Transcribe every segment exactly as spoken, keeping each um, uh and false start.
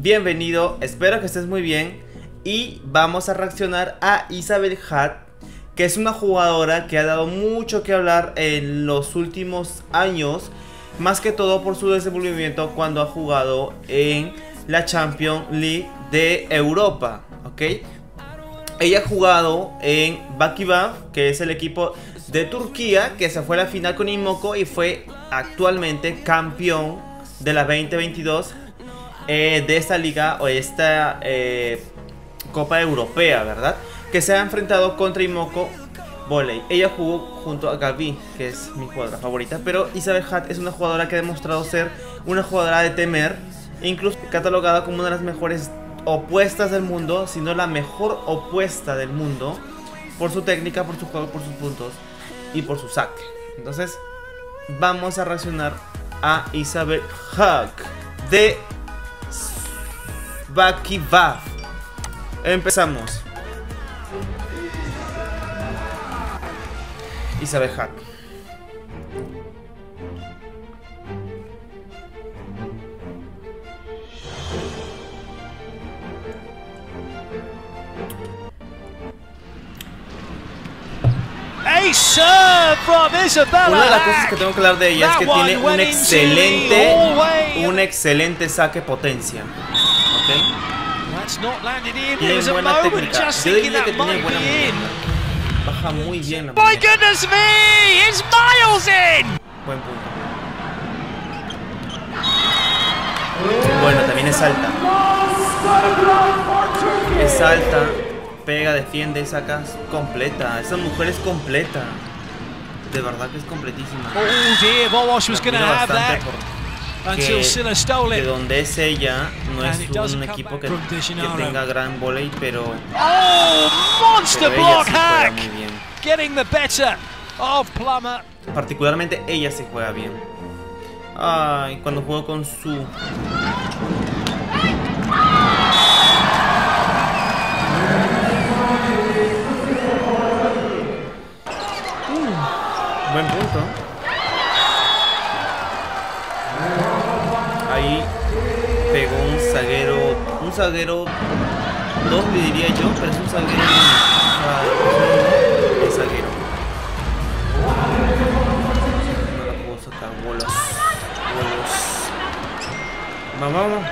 bienvenido, espero que estés muy bien. Y vamos a reaccionar a Isabelle Hack, que es una jugadora que ha dado mucho que hablar en los últimos años, más que todo por su desenvolvimiento cuando ha jugado en la Champions League de Europa, ¿ok? Ella ha jugado en Vakifbank, que es el equipo de Turquía, que se fue a la final con IMOCO y fue actualmente campeón de la veinte veintidós eh, de esta liga o esta eh, Copa Europea, ¿verdad? Que se ha enfrentado contra IMOCO Volley. Ella jugó junto a Gabi, que es mi jugadora favorita, pero Isabelle Hack es una jugadora que ha demostrado ser una jugadora de temer, incluso catalogada como una de las mejores opuestas del mundo, sino la mejor opuesta del mundo, por su técnica, por su juego, por sus puntos y por su saque. Entonces vamos a reaccionar a Isabelle Hack de Vakifbank. Empezamos. Isabelle Hack. Una de las cosas que tengo que hablar de ella es que tiene un excelente, un excelente saque potencia. ¿Ok? Tiene buena técnica. Yo diría que tiene buena técnica. Baja muy bien la muñeca. Buen punto. Bueno, también es alta. Es alta. Pega, defiende, saca, completa. Esa mujer es completa. De verdad que es completísima. Que de donde es ella no es un equipo que, que tenga gran volei, pero, oh, pero ella sí juega muy bien. Particularmente ella sí juega bien. Ay, cuando juego con su buen punto. Ahí pegó un zaguero. Un zaguero dos le diría yo, pero es un zaguero. El zaguero. No la puedo sacar. Bolos. Bolos. Vamos, vamos.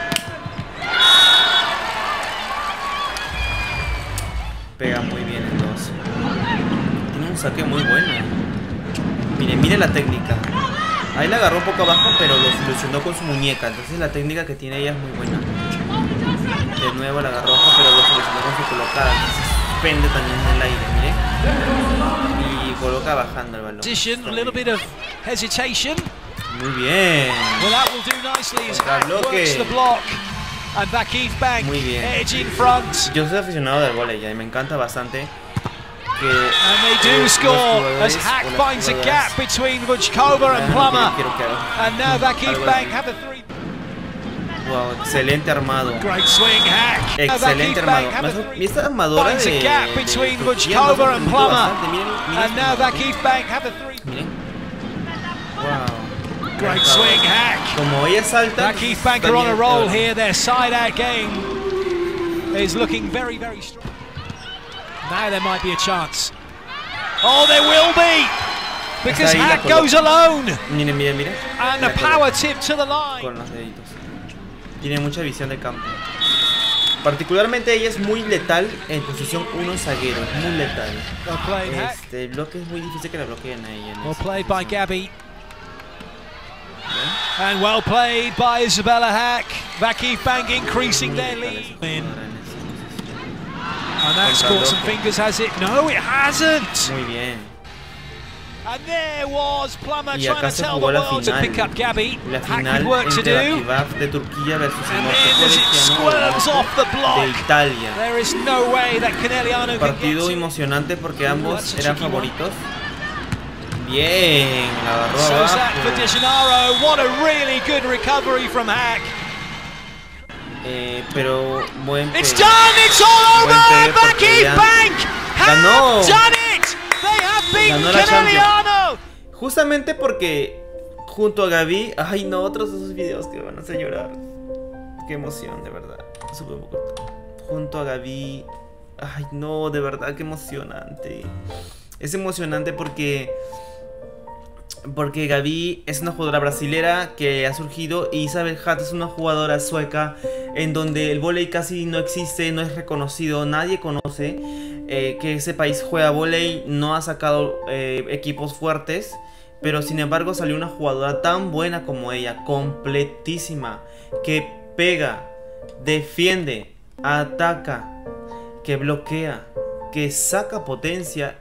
Pega muy bien el dos. Tiene un saque muy bueno. Miren, miren la técnica. Ahí la agarró un poco abajo, pero lo solucionó con su muñeca. Entonces la técnica que tiene ella es muy buena. De nuevo la agarró abajo, pero lo solucionó con su colocada. Entonces pende también en el aire, miren. Y coloca bajando el balón. Muy bien. Muy bien. Yo soy aficionado del vóley y me encanta bastante. And they do score as Hack finds a gap between Vujkova and Plummer. And now Vakifbank have a three. Wow, excelente armado. Great swing, Hack. Excelente armado. Y esta armadora finds a gap between Vujkova and Plummer. And now Vakifbank have a three. Miren. Wow. Great swing, Hack. Como ella salta. Vakifbank are on a roll here. Their side out game is looking very, very strong. Now there might be a chance. Oh, there will be! Because Hack goes alone! Miren, miren, miren. And a power tip to the line. Con los deditos. Tiene mucha visión de campo. Particularmente ella es muy letal en posición uno zaguero. Es muy letal. Este bloque es muy difícil que la bloqueen a ella. Well played by Gabi. And well played by Isabelle Hack. Vakifbank increasing their lead. And that's caught some fingers, has it? No, it hasn't. Muy bien. And there was Plummer y trying to tell the world to pick up Gabi. La Hack final with work to do. De Turquía versus and then as it squirms off the block, de Italia. There is no way that Caneliano can Partido get emocionante porque ambos eran favoritos. Bien, la agarró so abajo. that for De Gennaro, what a really good recovery from Hack. Eh, pero buen It's done, it's all over. Vakifbank ganó. Done it. They have beaten Caneliano. Justamente porque junto a Gabi, ay no, otros de esos videos que van a hacer llorar. qué emoción, de verdad. Súper junto a Gaby. Ay, no, de verdad, qué emocionante. Es emocionante porque porque Gaby es una jugadora brasilera que ha surgido, y Isabel Hatt es una jugadora sueca en donde el vóley casi no existe, no es reconocido, nadie conoce eh, que ese país juega vóley, no ha sacado eh, equipos fuertes, pero sin embargo salió una jugadora tan buena como ella, completísima, que pega, defiende, ataca, que bloquea, que saca potencia.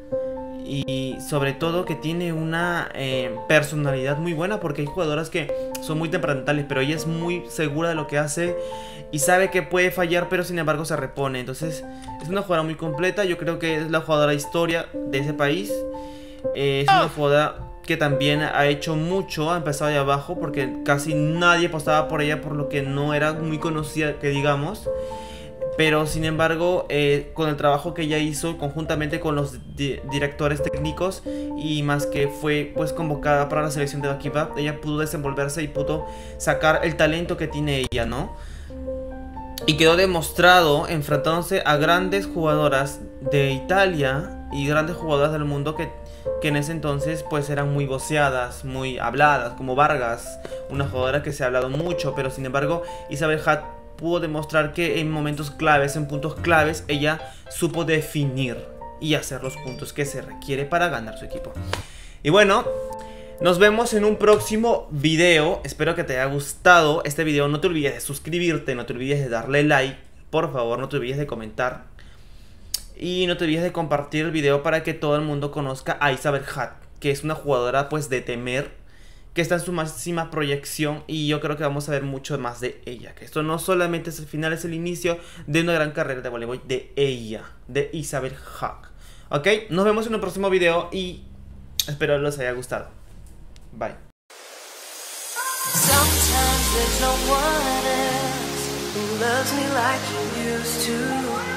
Y sobre todo que tiene una eh, personalidad muy buena, porque hay jugadoras que son muy temperamentales, pero ella es muy segura de lo que hace y sabe que puede fallar, pero sin embargo se repone. Entonces es una jugadora muy completa. Yo creo que es la jugadora historia de ese país. eh, Es una jugadora que también ha hecho mucho, ha empezado de abajo, porque casi nadie apostaba por ella, por lo que no era muy conocida, que digamos. Pero sin embargo, eh, con el trabajo que ella hizo conjuntamente con los di directores técnicos, y más que fue pues convocada para la selección de Bakiba, ella pudo desenvolverse y pudo sacar el talento que tiene ella, ¿no? Y quedó demostrado enfrentándose a grandes jugadoras de Italia y grandes jugadoras del mundo que, que en ese entonces pues eran muy voceadas, muy habladas, como Vargas, una jugadora que se ha hablado mucho, pero sin embargo Isabel Hatt pudo demostrar que en momentos claves, en puntos claves, ella supo definir y hacer los puntos que se requiere para ganar su equipo. Y bueno, nos vemos en un próximo video. Espero que te haya gustado este video. No te olvides de suscribirte, no te olvides de darle like, por favor, no te olvides de comentar. Y no te olvides de compartir el video para que todo el mundo conozca a Isabel Hatt, que es una jugadora pues de temer, que está en su máxima proyección, y yo creo que vamos a ver mucho más de ella, que esto no solamente es el final, es el inicio de una gran carrera de voleibol de ella, de Isabel Hatt. Ok, nos vemos en un próximo video y espero les haya gustado. Bye. Sometimes there's no one else who loves me like you used to.